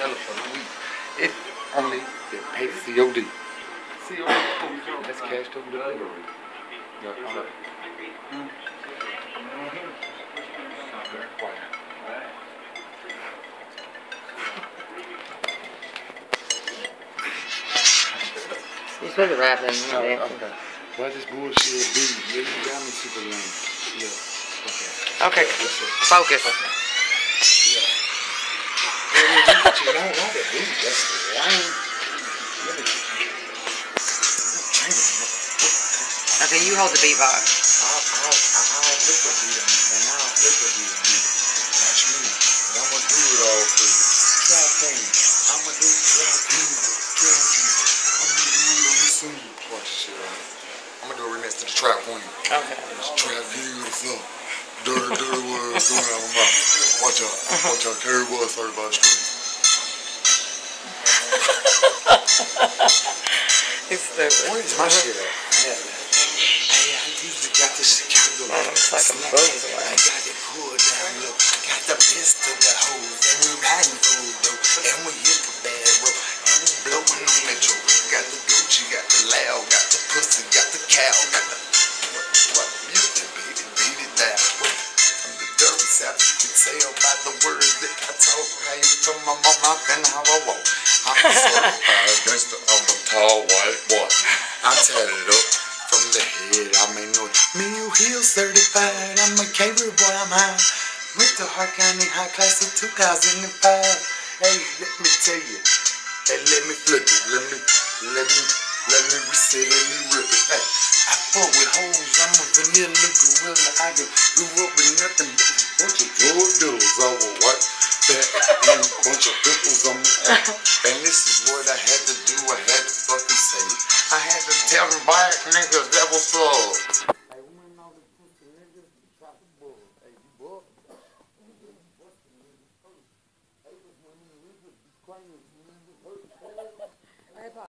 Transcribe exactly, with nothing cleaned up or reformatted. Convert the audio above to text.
sell it for the week. If only they pay C O D. C O D. That's cash to delivery. Yeah, all right. Mm. You're supposed to rap them. Oh, okay. Why this bullshit be? Yeah, you got me super lame. Yeah. Okay. Okay. Focus. Okay. Yeah. Yeah, you don't want that beat. That's lame. Okay, you hold the beat box. I'll, I'll, I'll flip the beat on you, and I'll flip the beat on you. Watch me. And I'm gonna do it all for you. Trap thing. I'm gonna do trap thing. Trap thing. I'm gonna do it on you soon. Watch this shit out. I'm gonna do a remix to the trap queen. Okay. It's trap king of the floor. Dirty, dirty words going out of my mouth. Watch out. Watch out. Carry boy started by the street. He's stupid. Where's my shit at? Hey, I usually got the Chicago. Man, it's like a buzz away. I got it pulled down low. Got the pistol, the hose. And we riding through though. And we hit the bad road. And we blowing on metro. Got the Gucci, got the loud, got the pussy, got the cow, got the what, what music, beat it, beat it down. From the dirty south, you can tell by the words that I talk. How you from my mama and how I walk. I'm a certified gangster, I'm a tall white boy. I'm tatted up from the head, I may know it. Me, you heel certified, I'm a caver boy, I'm high. Went to Hart County High Class in two thousand five. Hey, let me tell you. Hey, let me flip it, let me, let me, let me reset it, let me rip it. Hey, I fuck with hoes, I'm a vanilla gorilla. I grew up with nothing but a bunch of drug dealers. I was white, fat, and a bunch of pimples on me. And this is what I had to do, I had to fucking say. I had to tell them black niggas that was love.